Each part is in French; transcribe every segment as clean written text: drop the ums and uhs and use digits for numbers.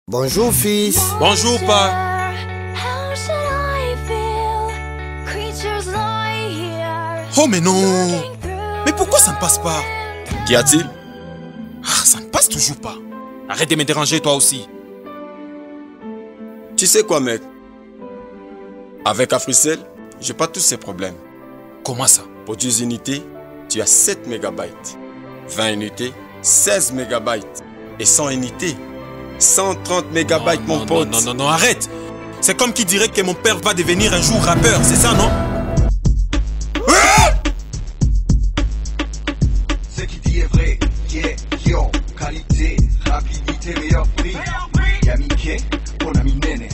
Bonjour fils. Bonjour pa. Oh mais non. Mais pourquoi ça ne passe pas? Qu'y a-t-il? Ah, ça ne passe toujours pas. Arrête de me déranger toi aussi. Tu sais quoi mec? Avec Africell, j'ai pas tous ces problèmes. Comment ça? Pour 10 unités, tu as 7 MB. 20 unités, 16 MB. Et 100 unités, 130 MB mon pote. Non, arrête. C'est comme qui dirait que mon père va devenir un jour rappeur, c'est ça non? Ce qui dit est vrai, yeah, yo, qualité, rapidité, meilleur prix. Yamike, mon ami Nene.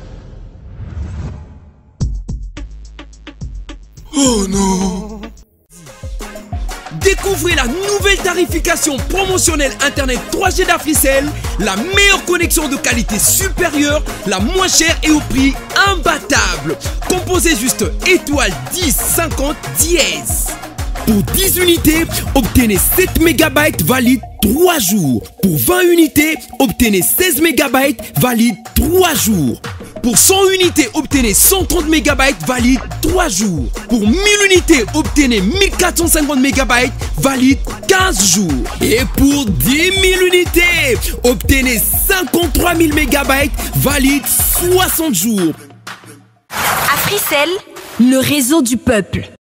Oh non. Découvrez la nouvelle tarification promotionnelle Internet 3G d'Africell, la meilleure connexion de qualité supérieure, la moins chère et au prix imbattable. Composez juste étoile 10 50 dièse. Pour 10 unités, obtenez 7 MB valide 3 jours. Pour 20 unités, obtenez 16 MB valide 3 jours. Pour 100 unités, obtenez 130 MB valide 3 jours. Pour 1000 unités, obtenez 1450 MB valide 15 jours. Et pour 10 000 unités, obtenez 53 000 MB valide 60 jours. Africell, le réseau du peuple.